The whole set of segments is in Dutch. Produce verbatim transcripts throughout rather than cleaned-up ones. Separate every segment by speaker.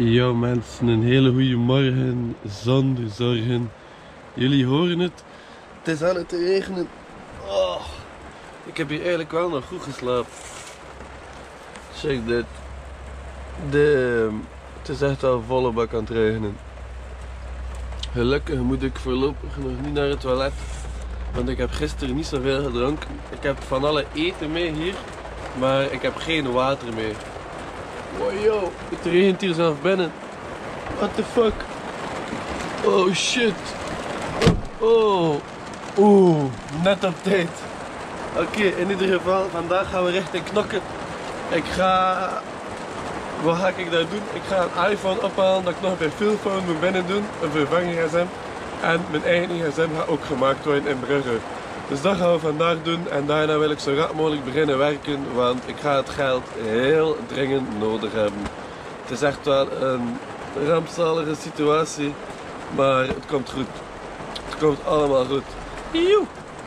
Speaker 1: Yo mensen, een hele goede morgen, zonder zorgen. Jullie horen het, het is aan het regenen. Oh, ik heb hier eigenlijk wel nog goed geslapen. Check dit. De, het is echt wel volle bak aan het regenen. Gelukkig moet ik voorlopig nog niet naar het toilet. Want ik heb gisteren niet zoveel gedronken. Ik heb van alle eten mee hier, maar ik heb geen water mee. Wow, yo, het regent hier zelf binnen. What the fuck? Oh shit. Oh, oeh, net op tijd. Oké, okay, in ieder geval, vandaag gaan we richting Knokke. Ik ga... Wat ga ik daar doen? Ik ga een iPhone ophalen dat ik nog bij Philphone moet binnen doen. Een vervanging G S M. En mijn eigen G S M gaat ook gemaakt worden in Brugge. Dus dat gaan we vandaag doen en daarna wil ik zo rap mogelijk beginnen werken, want ik ga het geld heel dringend nodig hebben. Het is echt wel een rampzalige situatie, maar het komt goed. Het komt allemaal goed. Joe.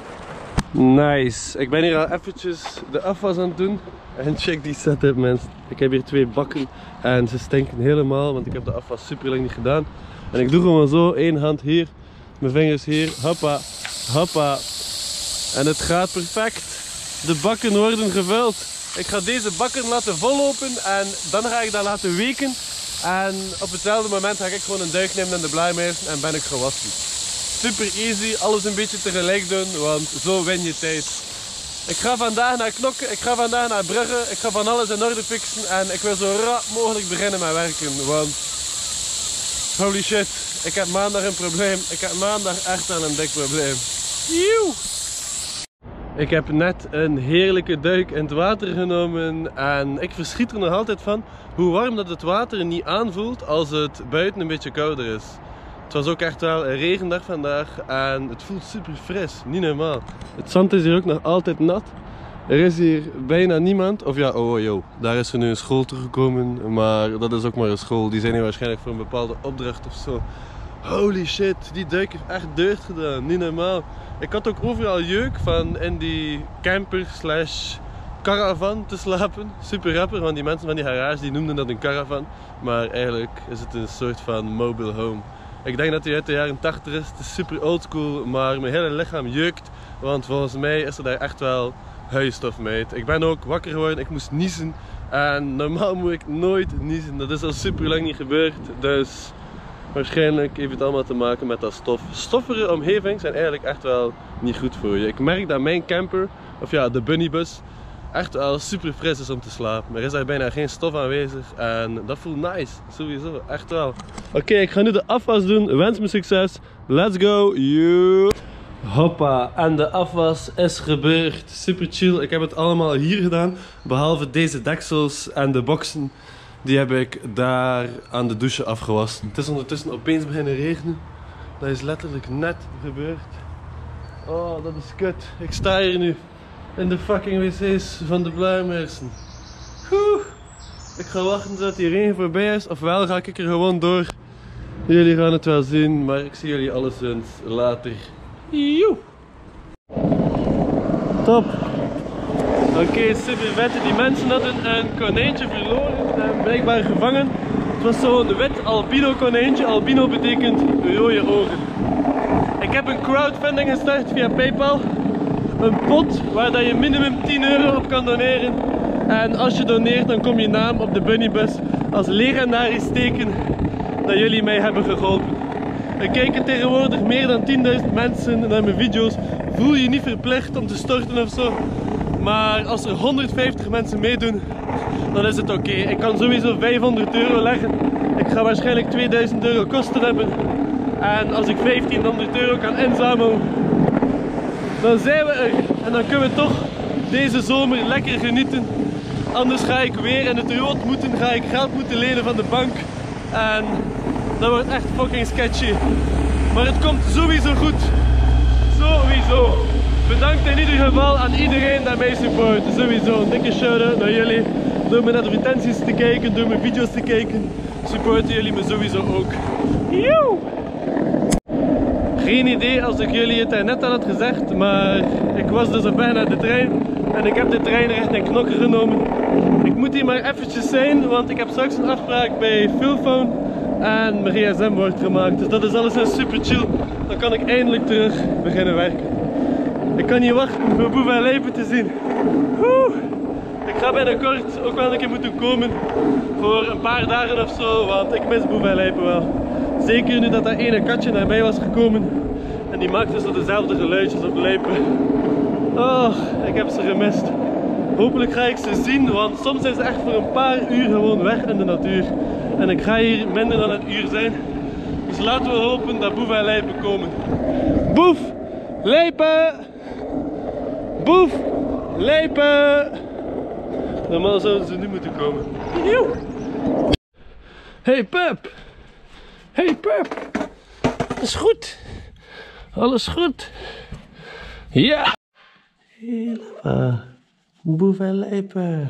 Speaker 1: Nice. Ik ben hier al eventjes de afwas aan het doen en check die setup mensen. Ik heb hier twee bakken en ze stinken helemaal, want ik heb de afwas super lang niet gedaan. En ik doe gewoon zo, één hand hier, mijn vingers hier, hoppa, hoppa. En het gaat perfect. De bakken worden gevuld. Ik ga deze bakken laten vollopen en dan ga ik dat laten weken. En op hetzelfde moment ga ik gewoon een duik nemen in de Blijmeersen en ben ik gewassen. Super easy, alles een beetje tegelijk doen, want zo win je tijd. Ik ga vandaag naar Knokke, ik ga vandaag naar Brugge, ik ga van alles in orde fixen en ik wil zo rap mogelijk beginnen met werken, want holy shit, ik heb maandag een probleem. Ik heb maandag echt wel een dik probleem. Joe. Ik heb net een heerlijke duik in het water genomen en ik verschiet er nog altijd van hoe warm dat het water niet aanvoelt als het buiten een beetje kouder is. Het was ook echt wel een regendag vandaag en het voelt super fris, niet normaal. Het zand is hier ook nog altijd nat. Er is hier bijna niemand, of ja, oh yo, daar is er nu een school toegekomen, maar dat is ook maar een school. Die zijn hier waarschijnlijk voor een bepaalde opdracht of zo. Holy shit, die duik heeft echt deugd gedaan, niet normaal. Ik had ook overal jeuk van in die camper slash caravan te slapen. Super rapper, want die mensen van die garage die noemden dat een caravan. Maar eigenlijk is het een soort van mobile home. Ik denk dat hij uit de jaren tachtig is, het is super oldschool, maar mijn hele lichaam jeukt. Want volgens mij is er daar echt wel huisstof mee. Ik ben ook wakker geworden, ik moest niezen. En normaal moet ik nooit niezen, dat is al super lang niet gebeurd. Dus... waarschijnlijk heeft het allemaal te maken met dat stof. Stoffere omgevingen zijn eigenlijk echt wel niet goed voor je. Ik merk dat mijn camper, of ja, de bunnybus, echt wel super fris is om te slapen. Er is daar bijna geen stof aanwezig en dat voelt nice, sowieso, echt wel. Oké, okay, ik ga nu de afwas doen. Wens me succes. Let's go. You. Hoppa, en de afwas is gebeurd. Super chill. Ik heb het allemaal hier gedaan, behalve deze deksels en de boxen. Die heb ik daar aan de douche afgewassen. Het is ondertussen opeens beginnen regenen. Dat is letterlijk net gebeurd. Oh, dat is kut. Ik sta hier nu in de fucking wc's van de Blijmeersen. Ik ga wachten tot die regen voorbij is. Ofwel ga ik er gewoon door. Jullie gaan het wel zien, maar ik zie jullie alleszins later. Joe. Top. Oké, okay, super vet. Die mensen hadden een konijntje verloren en blijkbaar gevangen. Het was zo'n wit albino konijntje. Albino betekent rode ogen. Ik heb een crowdfunding gestart via PayPal. Een pot waar dat je minimum tien euro op kan doneren. En als je doneert dan komt je naam op de bunnybus als legendarisch teken dat jullie mij hebben geholpen. Er kijken tegenwoordig meer dan tienduizend mensen naar mijn video's. Voel je niet verplicht om te storten of zo. Maar als er honderdvijftig mensen meedoen, dan is het oké. Okay. Ik kan sowieso vijfhonderd euro leggen. Ik ga waarschijnlijk tweeduizend euro kosten hebben. En als ik vijftienhonderd euro kan inzamelen, dan zijn we er. En dan kunnen we toch deze zomer lekker genieten. Anders ga ik weer in het rood moeten, ga ik geld moeten lenen van de bank. En dat wordt echt fucking sketchy. Maar het komt sowieso goed. Sowieso. Bedankt in ieder geval aan iedereen dat mij support. Sowieso een dikke shout-out naar jullie. Door mijn advertenties te kijken, door mijn video's te kijken, supporten jullie me sowieso ook. Joe! Geen idee als ik jullie het net al had gezegd, maar ik was dus op weg naar de trein en ik heb de trein richting Knokke genomen. Ik moet hier maar eventjes zijn, want ik heb straks een afspraak bij Philphone en mijn gsm wordt gemaakt. Dus dat is alles super chill. Dan kan ik eindelijk terug beginnen werken. Ik kan niet wachten voor Boef en Lijpen te zien. Woe! Ik ga binnenkort ook wel een keer moeten komen voor een paar dagen of zo, want ik mis Boef en Lijpen wel. Zeker nu dat dat ene katje naar mij was gekomen en die maakte zo dezelfde geluidjes op Lijpen. Oh, ik heb ze gemist. Hopelijk ga ik ze zien, want soms zijn ze echt voor een paar uur gewoon weg in de natuur. En ik ga hier minder dan een uur zijn. Dus laten we hopen dat Boef en Lijpen komen. Boef! Lijpen! Boef! Lijpen! Normaal zouden ze nu moeten komen. Joe. Hey Pep! Hey Pep! Alles goed? Alles goed? Ja! Helemaal. Boef en Lijpen.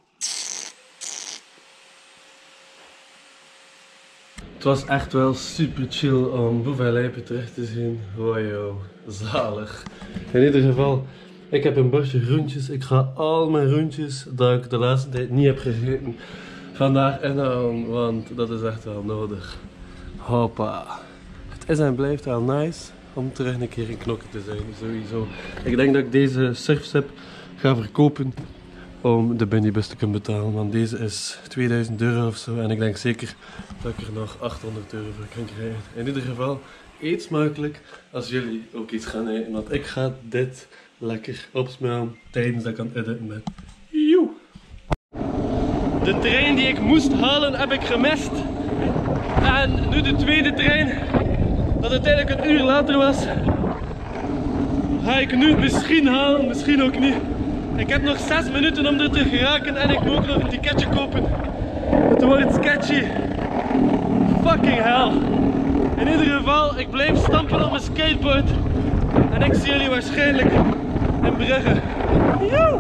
Speaker 1: Het was echt wel super chill om Boef en Lijpen terug te zien. Wow, zalig. In ieder geval, ik heb een bordje groentjes. Ik ga al mijn groentjes dat ik de laatste tijd niet heb gegeten vandaag inhalen, want dat is echt wel nodig. Hoppa. Het is en blijft wel nice om terug een keer in Knokke te zijn, sowieso. Ik denk dat ik deze surfsip ga verkopen om de bunnybus te kunnen betalen, want deze is tweeduizend euro of zo en ik denk zeker dat ik er nog achthonderd euro voor kan krijgen. In ieder geval, eet smakelijk als jullie ook iets gaan eten, want ik ga dit lekker opsmellen tijdens dat ik aan het editen ben. Joe. De trein die ik moest halen heb ik gemist en nu de tweede trein dat uiteindelijk een uur later was, ga ik nu misschien halen, misschien ook niet. Ik heb nog zes minuten om er te geraken en ik moet ook nog een ticketje kopen. Het wordt sketchy. Fucking hell. In ieder geval, ik blijf stampen op mijn skateboard. En ik zie jullie waarschijnlijk in Brugge. Joe!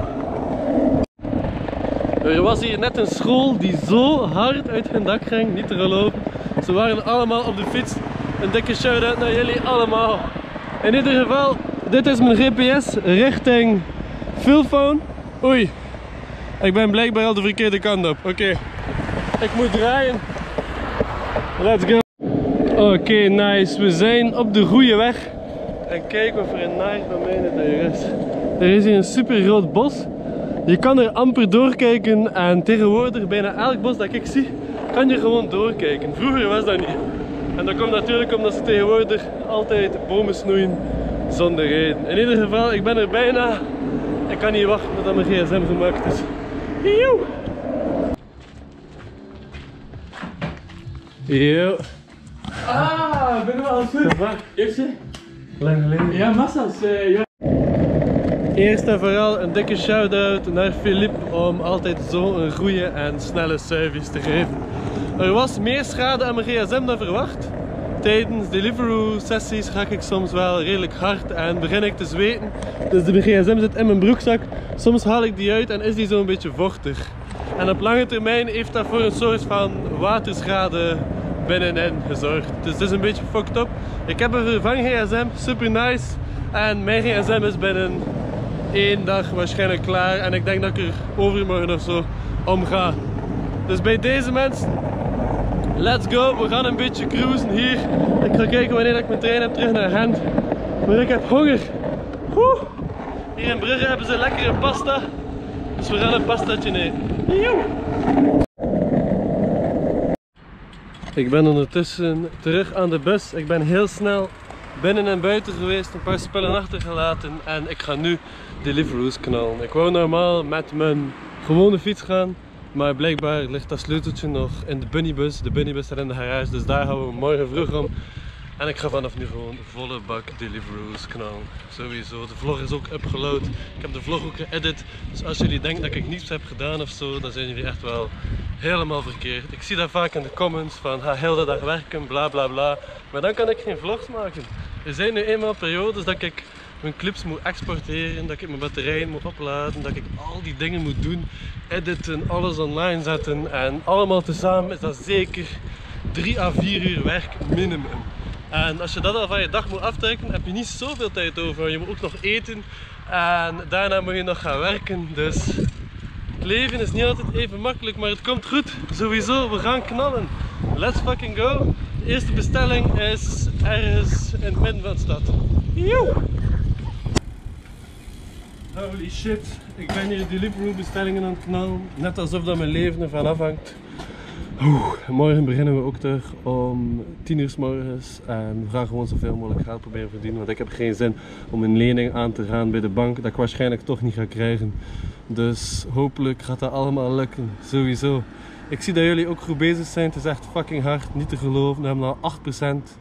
Speaker 1: Er was hier net een school die zo hard uit hun dak ging, niet te geloven. Ze waren allemaal op de fiets. Een dikke shout-out naar jullie allemaal. In ieder geval, dit is mijn G P S richting Philphone. Oei, ik ben blijkbaar al de verkeerde kant op. Oké, okay. Ik moet draaien. Let's go. Oké, okay, nice. We zijn op de goede weg. En kijk wat voor een nice domein het hier is. Er is hier een super groot bos. Je kan er amper doorkijken en tegenwoordig bijna elk bos dat ik zie, kan je gewoon doorkijken. Vroeger was dat niet. En dat komt natuurlijk omdat ze tegenwoordig altijd bomen snoeien zonder reden. In ieder geval, ik ben er bijna. Ik kan niet wachten tot mijn gsm gemaakt is. Joe! Yo.
Speaker 2: Ah, ben je wel goed? Eerste?
Speaker 1: Lang geleden.
Speaker 2: Ja, massa's. Uh, ja.
Speaker 1: Eerst en vooral een dikke shout-out naar Philippe om altijd zo'n goede en snelle service te geven. Er was meer schade aan mijn gsm dan verwacht. Tijdens Deliveroo sessies ga ik soms wel redelijk hard en begin ik te zweten. Dus de gsm zit in mijn broekzak. Soms haal ik die uit en is die zo'n beetje vochtig. En op lange termijn heeft dat voor een soort van waterschade binnenin gezorgd. Dus het is een beetje fucked up. Ik heb een vervang gsm, super nice. En mijn gsm is binnen één dag waarschijnlijk klaar. En ik denk dat ik er overmorgen of zo om ga. Dus bij deze mensen, let's go. We gaan een beetje cruisen hier. Ik ga kijken wanneer ik mijn trein heb terug naar Gent. Maar ik heb honger. Woe. Hier in Brugge hebben ze lekkere pasta. Dus we gaan een pastaatje eten. Joe. Ik ben ondertussen terug aan de bus. Ik ben heel snel binnen en buiten geweest, een paar spullen achtergelaten en ik ga nu Deliveroo's knallen. Ik wou normaal met mijn gewone fiets gaan, maar blijkbaar ligt dat sleuteltje nog in de bunnybus. De bunnybus staat in de garage, dus daar gaan we morgen vroeg om. En ik ga vanaf nu gewoon volle bak Deliveroo's knallen. Sowieso. De vlog is ook upgeload. Ik heb de vlog ook geëdit. Dus als jullie denken dat ik niets heb gedaan of zo, dan zijn jullie echt wel helemaal verkeerd. Ik zie dat vaak in de comments van ga heel de dag werken, bla bla bla. Maar dan kan ik geen vlogs maken. Er zijn nu eenmaal periodes dat ik mijn clips moet exporteren, dat ik mijn batterijen moet opladen, dat ik al die dingen moet doen. Editen, alles online zetten en allemaal tezamen is dat zeker drie à vier uur werk minimum. En als je dat al van je dag moet aftrekken, heb je niet zoveel tijd over. Je moet ook nog eten en daarna moet je nog gaan werken. Dus het leven is niet altijd even makkelijk, maar het komt goed. Sowieso, we gaan knallen. Let's fucking go. De eerste bestelling is ergens in het midden van de stad. Joe! Holy shit, ik ben hier Deliveroo bestellingen aan het knallen. Net alsof dat mijn leven ervan afhangt. Oeh, morgen beginnen we ook terug om tien uur 's morgens en we gaan gewoon zoveel mogelijk geld proberen verdienen, want ik heb geen zin om een lening aan te gaan bij de bank dat ik waarschijnlijk toch niet ga krijgen. Dus hopelijk gaat dat allemaal lukken, sowieso. Ik zie dat jullie ook goed bezig zijn, het is echt fucking hard, niet te geloven. We hebben al acht procent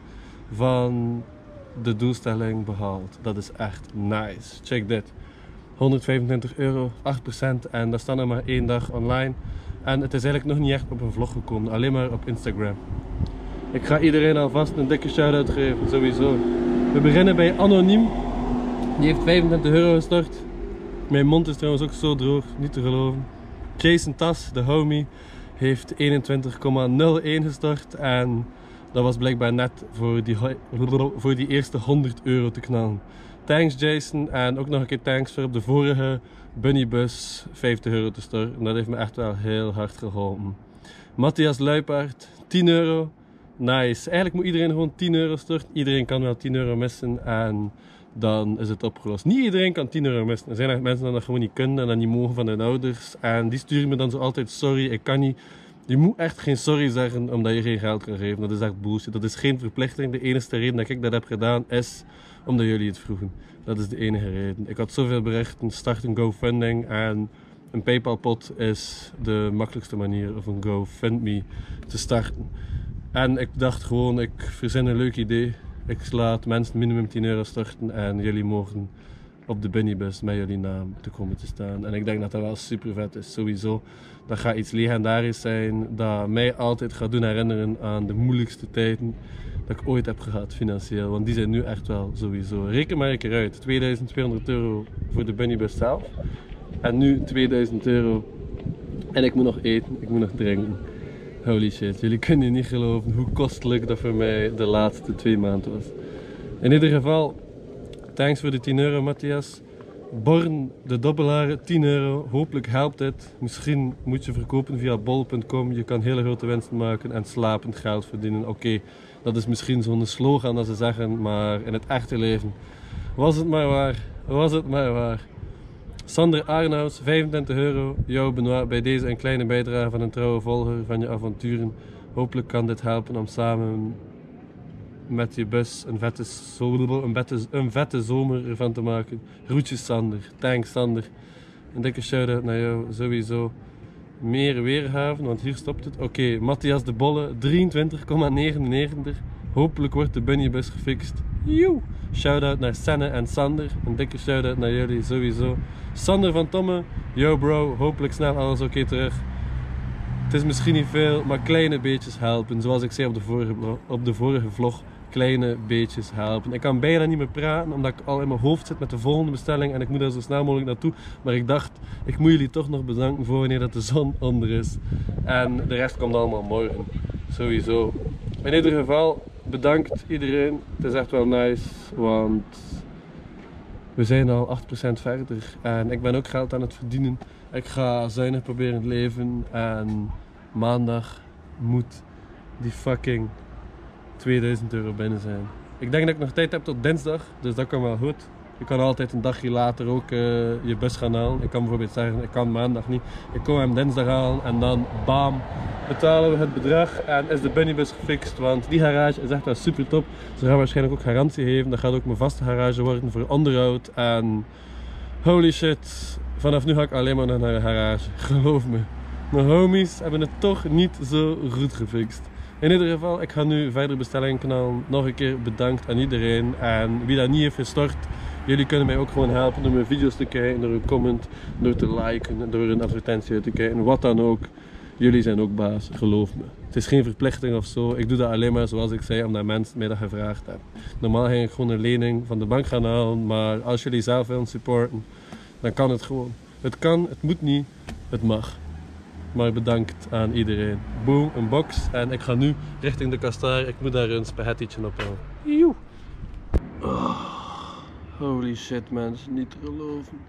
Speaker 1: van de doelstelling behaald, dat is echt nice. Check dit, honderdvijfentwintig euro, acht procent en dat staat nog maar één dag online. En het is eigenlijk nog niet echt op een vlog gekomen, alleen maar op Instagram. Ik ga iedereen alvast een dikke shout-out geven, sowieso. We beginnen bij Anoniem. Die heeft vijfentwintig euro gestort. Mijn mond is trouwens ook zo droog, niet te geloven. Jason Tas, de homie, heeft eenentwintig komma nul één gestort. En dat was blijkbaar net voor die, voor die eerste honderd euro te knallen. Thanks Jason en ook nog een keer thanks voor op de vorige Bunnybus vijftig euro te storten. Dat heeft me echt wel heel hard geholpen. Matthias Luipaert, tien euro. Nice. Eigenlijk moet iedereen gewoon tien euro storten. Iedereen kan wel tien euro missen en dan is het opgelost. Niet iedereen kan tien euro missen. Er zijn echt mensen die dat gewoon niet kunnen en dat niet mogen van hun ouders. En die sturen me dan zo altijd sorry, ik kan niet. Je moet echt geen sorry zeggen omdat je geen geld kan geven. Dat is echt bullshit. Dat is geen verplichting. De enige reden dat ik dat heb gedaan is omdat jullie het vroegen. Dat is de enige reden. Ik had zoveel berichten, start een GoFunding en een PayPal-pot is de makkelijkste manier om een GoFundMe te starten. En ik dacht gewoon, ik verzin een leuk idee. Ik laat mensen minimum tien euro starten en jullie mogen op de Bunnybus met jullie naam te komen te staan. En ik denk dat dat wel super vet is, sowieso. Dat gaat iets legendarisch zijn, dat mij altijd gaat doen herinneren aan de moeilijkste tijden dat ik ooit heb gehad financieel, want die zijn nu echt wel sowieso. Reken maar een keer uit, tweeduizend tweehonderd euro voor de Bunnybus zelf en nu tweeduizend euro en ik moet nog eten, ik moet nog drinken. Holy shit, jullie kunnen niet geloven hoe kostelijk dat voor mij de laatste twee maanden was. In ieder geval, thanks voor de tien euro Matthias. Born, de dobbelaren, tien euro. Hopelijk helpt het. Misschien moet je verkopen via bol punt com. Je kan hele grote winsten maken en slapend geld verdienen. Oké, okay, dat is misschien zo'n slogan dat ze zeggen, maar in het echte leven was het maar waar. Was het maar waar. Sander Arnouds, vijfentwintig euro. Jou Benoit, bij deze een kleine bijdrage van een trouwe volger van je avonturen. Hopelijk kan dit helpen om samen met je bus een vette, een vette, een vette zomer ervan te maken. Groetjes Sander. Thanks Sander. Een dikke shout-out naar jou, sowieso. Meer weerhaven, want hier stopt het. Oké, okay, Matthias de Bolle, drieëntwintig komma negenennegentig. Hopelijk wordt de Bunnybus gefixt. Joe! Shout-out naar Senne en Sander. Een dikke shout-out naar jullie, sowieso. Sander van Tomme, yo bro, hopelijk snel alles oké okay terug. Het is misschien niet veel, maar kleine beetjes helpen. Zoals ik zei op de vorige, op de vorige vlog, kleine beetjes helpen. Ik kan bijna niet meer praten, omdat ik al in mijn hoofd zit met de volgende bestelling en ik moet daar zo snel mogelijk naartoe. Maar ik dacht, ik moet jullie toch nog bedanken voor wanneer dat de zon onder is. En de rest komt allemaal morgen, sowieso. In ieder geval, bedankt iedereen. Het is echt wel nice, want we zijn al acht procent verder en ik ben ook geld aan het verdienen. Ik ga zuinig proberen te leven en maandag moet die fucking tweeduizend euro binnen zijn. Ik denk dat ik nog tijd heb tot dinsdag, dus dat kan wel goed. Je kan altijd een dagje later ook uh, je bus gaan halen. Ik kan bijvoorbeeld zeggen, ik kan maandag niet. Ik kom hem dinsdag halen en dan bam, betalen we het bedrag en is de Bunnybus gefixt. Want die garage is echt wel super top. Ze gaan waarschijnlijk ook garantie geven. Dat gaat ook mijn vaste garage worden voor onderhoud. En holy shit, vanaf nu ga ik alleen maar naar de garage. Geloof me. Mijn homies hebben het toch niet zo goed gefixt. In ieder geval, ik ga nu verder bestellingen knallen. Nog een keer bedankt aan iedereen. En wie dat niet heeft gestort, jullie kunnen mij ook gewoon helpen door mijn video's te kijken, door een comment, door te liken, door een advertentie uit te kijken, wat dan ook. Jullie zijn ook baas, geloof me. Het is geen verplichting of zo. Ik doe dat alleen maar zoals ik zei, omdat mensen mij dat gevraagd hebben. Normaal ging ik gewoon een lening van de bank gaan halen, maar als jullie zelf willen supporten, dan kan het gewoon. Het kan, het moet niet, het mag. Maar bedankt aan iedereen. Boom, een box. En ik ga nu richting de kastaar. Ik moet daar een spaghettietje ophalen. Joe. Oh, holy shit mensen, niet te geloven.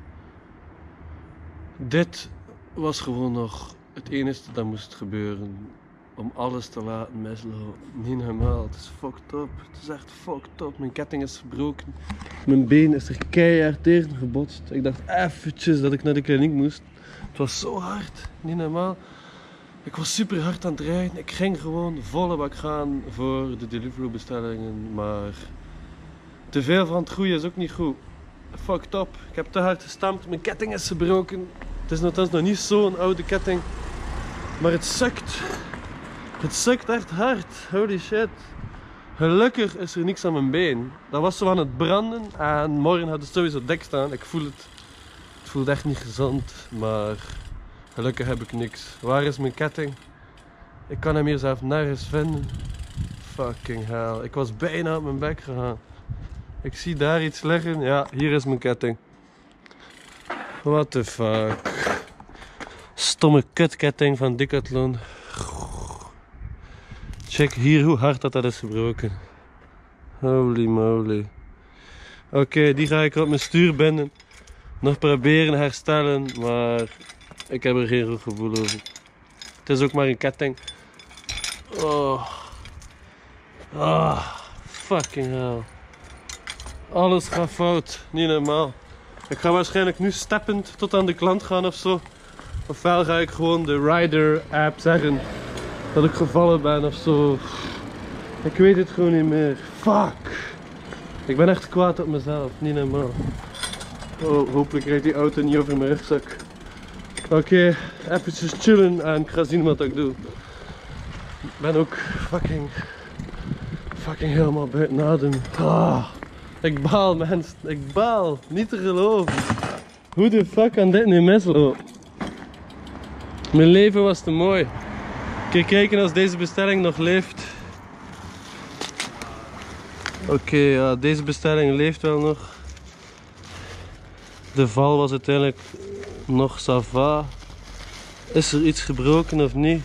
Speaker 1: Dit was gewoon nog het enige dat moest gebeuren. Om alles te laten mislopen. Niet normaal, het is fucked up. Het is echt fucked up. Mijn ketting is verbroken. Mijn been is er keihard tegen gebotst. Ik dacht eventjes dat ik naar de kliniek moest. Het was zo hard, niet normaal. Ik was super hard aan het rijden. Ik ging gewoon volle bak gaan voor de Deliveroo bestellingen. Maar te veel van het goede is ook niet goed. Fucked up. Ik heb te hard gestampt. Mijn ketting is gebroken. Het is nogthans nog niet zo'n oude ketting. Maar het sukt. Het sukt echt hard. Holy shit. Gelukkig is er niks aan mijn been. Dat was zo aan het branden. En morgen had het sowieso dik staan. Ik voel het. Het voelt echt niet gezond. Maar gelukkig heb ik niks. Waar is mijn ketting? Ik kan hem hier zelf nergens vinden. Fucking hell. Ik was bijna op mijn bek gegaan. Ik zie daar iets liggen. Ja, hier is mijn ketting. What the fuck. Stomme kutketting van Decathlon. Check hier hoe hard dat, dat is gebroken. Holy moly. Oké, okay, die ga ik op mijn stuur binden. Nog proberen herstellen, maar ik heb er geen goed gevoel over. Het is ook maar een ketting. Oh. Ah, fucking hell. Alles gaat fout, niet normaal. Ik ga waarschijnlijk nu steppend tot aan de klant gaan of zo. Ofwel ga ik gewoon de Rider app zeggen dat ik gevallen ben of zo. Ik weet het gewoon niet meer. Fuck. Ik ben echt kwaad op mezelf, niet normaal. Oh, hopelijk rijdt die auto niet over mijn rugzak. Oké, okay, eventjes chillen en ik ga zien wat ik doe. Ik ben ook fucking, fucking helemaal buiten adem. Ah, ik baal mensen, ik baal. Niet te geloven. Hoe de fuck kan dit nu mislopen? Mijn leven was te mooi. Kijk, kijken als deze bestelling nog leeft. Oké, okay, ja, deze bestelling leeft wel nog. De val was uiteindelijk nog ça va. Is er iets gebroken of niet?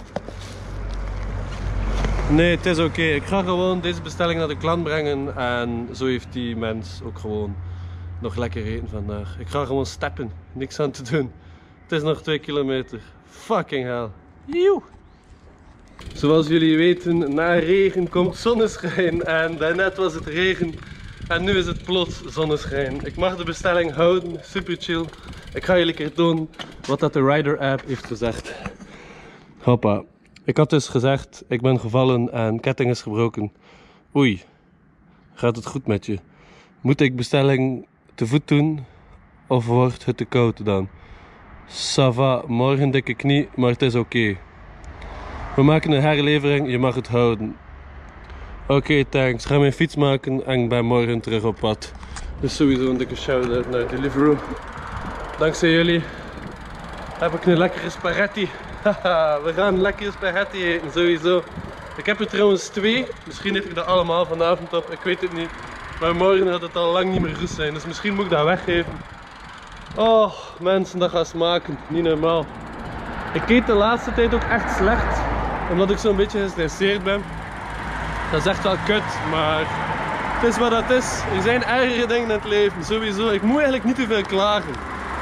Speaker 1: Nee, het is oké. Okay. Ik ga gewoon deze bestelling naar de klant brengen. En zo heeft die mens ook gewoon nog lekker eten vandaag. Ik ga gewoon steppen. Niks aan te doen. Het is nog twee kilometer. Fucking hell. Joe. Zoals jullie weten, na regen komt zonneschijn. En daarnet was het regen. En nu is het plots zonneschijn. Ik mag de bestelling houden. Super chill. Ik ga jullie een keer doen wat dat de Rider app heeft gezegd. Hoppa. Ik had dus gezegd, ik ben gevallen en ketting is gebroken. Oei. Gaat het goed met je? Moet ik bestelling te voet doen? Of wordt het te koud dan? Ça va, morgen dikke knie, maar het is oké. Okay. We maken een herlevering, je mag het houden. Oké, okay, thanks. Ga mijn fiets maken en ik ben morgen terug op pad. Dus sowieso een dikke shout-out naar Deliveroo. Dankzij jullie heb ik een lekkere spaghetti. Haha, we gaan lekkere spaghetti eten, sowieso. Ik heb er trouwens twee. Misschien eet ik dat allemaal vanavond op, ik weet het niet. Maar morgen gaat het al lang niet meer goed zijn, dus misschien moet ik dat weggeven. Oh, mensen, dat gaat smaken. Niet normaal. Ik eet de laatste tijd ook echt slecht, omdat ik zo'n beetje gestresseerd ben. Dat is echt wel kut, maar het is wat dat is. Er zijn ergere dingen in het leven, sowieso. Ik moet eigenlijk niet te veel klagen.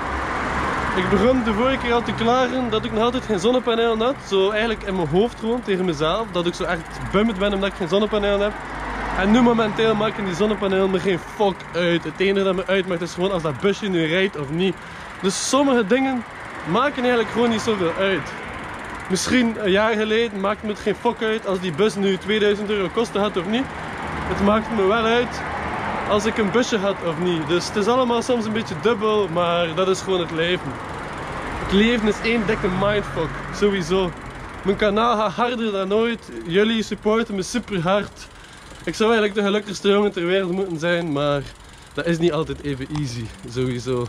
Speaker 1: Ik begon de vorige keer al te klagen dat ik nog altijd geen zonnepanelen had. Zo eigenlijk in mijn hoofd gewoon, tegen mezelf. Dat ik zo echt bummerd ben omdat ik geen zonnepanelen heb. En nu momenteel maken die zonnepanelen me geen fuck uit. Het enige dat me uitmaakt is gewoon als dat busje nu rijdt of niet. Dus sommige dingen maken eigenlijk gewoon niet zoveel uit. Misschien een jaar geleden maakte me het geen fuck uit als die bus nu tweeduizend euro kosten had of niet. Het maakt me wel uit als ik een busje had of niet. Dus het is allemaal soms een beetje dubbel, maar dat is gewoon het leven. Het leven is één dikke mindfuck, sowieso. Mijn kanaal gaat harder dan ooit. Jullie supporten me super hard. Ik zou eigenlijk de gelukkigste jongen ter wereld moeten zijn, maar dat is niet altijd even easy, sowieso.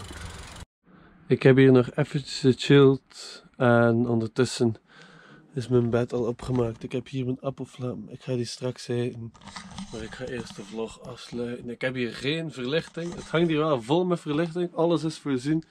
Speaker 1: Ik heb hier nog eventjes gechilled en ondertussen is mijn bed al opgemaakt. Ik heb hier mijn appelflam. Ik ga die straks eten. Maar ik ga eerst de vlog afsluiten. Ik heb hier geen verlichting. Het hangt hier wel vol met verlichting. Alles is voorzien.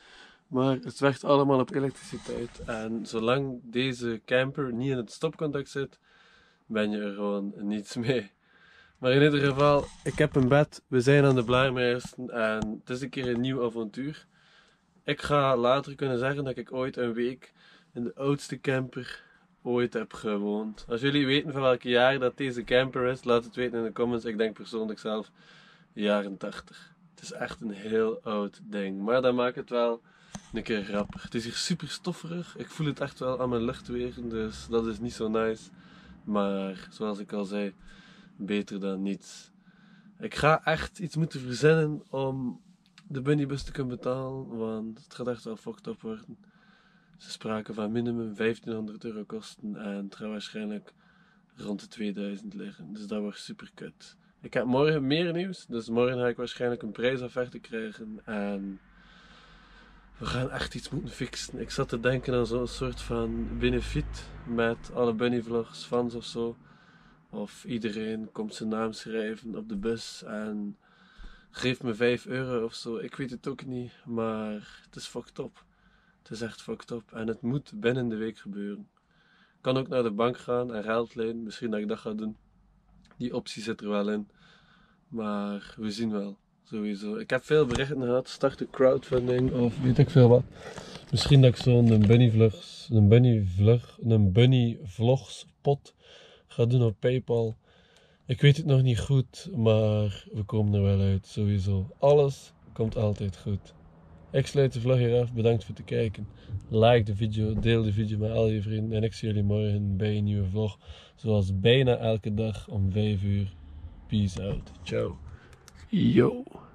Speaker 1: Maar het werkt allemaal op elektriciteit. En zolang deze camper niet in het stopcontact zit, ben je er gewoon niets mee. Maar in ieder geval, ik heb een bed, we zijn aan de Blaarmeiersen en het is een keer een nieuw avontuur. Ik ga later kunnen zeggen dat ik ooit een week in de oudste camper ooit heb gewoond. Als jullie weten van welk jaar dat deze camper is, laat het weten in de comments. Ik denk persoonlijk zelf jaren tachtig. Het is echt een heel oud ding, maar dat maakt het wel een keer grappig. Het is hier super stofferig, ik voel het echt wel aan mijn luchtwegen, dus dat is niet zo nice. Maar zoals ik al zei, beter dan niets. Ik ga echt iets moeten verzinnen om de bunnybus te kunnen betalen, want het gaat echt wel fucked up worden. Ze spraken van minimum vijftienhonderd euro kosten en het gaat waarschijnlijk rond de tweeduizend liggen. Dus dat wordt super kut. Ik heb morgen meer nieuws, dus morgen ga ik waarschijnlijk een prijsofferte krijgen en we gaan echt iets moeten fixen. Ik zat te denken aan zo'n soort van benefiet met alle bunnyvlogs, fans of zo. Of iedereen komt zijn naam schrijven op de bus en geeft me vijf euro of zo. Ik weet het ook niet, maar het is fucked up. Het is echt fucked up en het moet binnen de week gebeuren. Ik kan ook naar de bank gaan en geld lenen, misschien dat ik dat ga doen. Die optie zit er wel in, maar we zien wel, sowieso. Ik heb veel berichten gehad, start een crowdfunding of weet ik veel wat. Misschien dat ik zo'n bunny vlogs, een bunny vlog, een bunny vlogs pot ga doen op PayPal. Ik weet het nog niet goed, maar we komen er wel uit, sowieso. Alles komt altijd goed. Ik sluit de vlog hier af, bedankt voor het kijken. Like de video, deel de video met al je vrienden en ik zie jullie morgen bij een nieuwe vlog. Zoals bijna elke dag om vijf uur. Peace out. Ciao. Yo.